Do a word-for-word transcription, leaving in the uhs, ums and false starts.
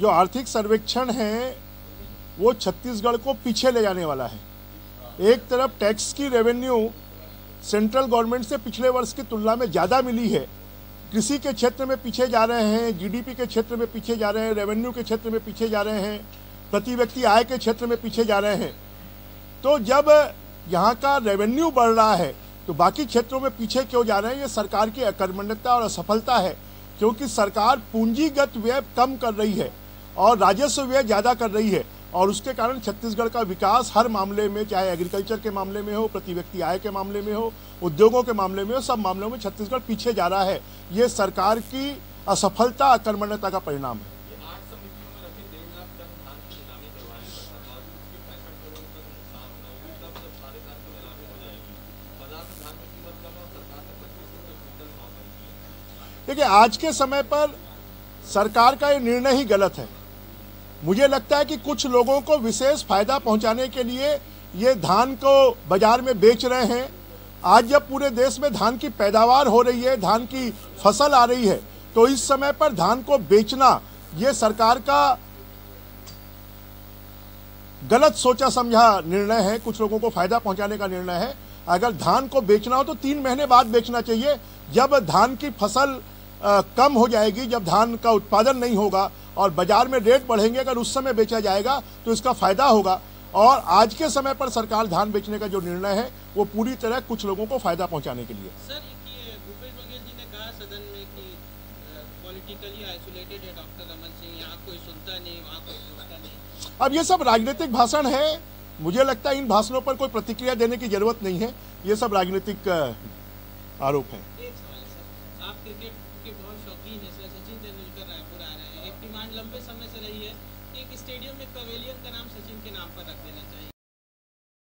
जो आर्थिक सर्वेक्षण है वो छत्तीसगढ़ को पीछे ले जाने वाला है। एक तरफ टैक्स की रेवेन्यू सेंट्रल गवर्नमेंट से पिछले वर्ष की तुलना में ज़्यादा मिली है, कृषि के क्षेत्र में पीछे जा रहे हैं, जीडीपी के क्षेत्र में पीछे जा रहे हैं, रेवेन्यू के क्षेत्र में पीछे जा रहे हैं, प्रति व्यक्ति आय के क्षेत्र में पीछे जा रहे हैं। तो जब यहाँ का रेवेन्यू बढ़ रहा है तो बाकी क्षेत्रों में पीछे क्यों जा रहे हैं? ये सरकार की अकर्मण्यता और असफलता है, क्योंकि सरकार पूंजीगत व्यय कम कर रही है और राजस्व व्यय ज़्यादा कर रही है, और उसके कारण छत्तीसगढ़ का विकास हर मामले में, चाहे एग्रीकल्चर के मामले में हो, प्रति व्यक्ति आय के मामले में हो, उद्योगों के मामले में हो, सब मामलों में छत्तीसगढ़ पीछे जा रहा है। ये सरकार की असफलता, अकर्मण्यता का परिणाम है। देखिए, आज के समय पर सरकार का ये निर्णय ही गलत है। मुझे लगता है कि कुछ लोगों को विशेष फायदा पहुंचाने के लिए ये धान को बाजार में बेच रहे हैं। आज जब पूरे देश में धान की पैदावार हो रही है, धान की फसल आ रही है, तो इस समय पर धान को बेचना ये सरकार का गलत सोचा समझा निर्णय है, कुछ लोगों को फायदा पहुंचाने का निर्णय है। अगर धान को बेचना हो तो तीन महीने बाद बेचना चाहिए, जब धान की फसल आ, कम हो जाएगी, जब धान का उत्पादन नहीं होगा और बाजार में रेट बढ़ेंगे, अगर उस समय बेचा जाएगा तो इसका फायदा होगा। और आज के समय पर सरकार धान बेचने का जो निर्णय है वो पूरी तरह कुछ लोगों को फायदा पहुंचाने के लिए। सर, ये भूपेश बघेल जी ने कहा सदन में कि पॉलिटिकली आइसोलेटेड है डॉक्टर रमन सिंह, यहाँ कोई सुनता नहीं, वहाँ कोई पूछता नहीं। अब ये सब राजनीतिक भाषण है। मुझे लगता है इन भाषणों पर कोई प्रतिक्रिया देने की जरूरत नहीं है, ये सब राजनीतिक आरोप है। एक सवाल है सर, आप क्रिकेट के बहुत शौकीन है सर। सचिन तेंदुलकर रायपुर आ रहे हैं, एक डिमांड लंबे समय से रही है कि एक स्टेडियम में पवेलियन का नाम सचिन के नाम पर रख देना चाहिए।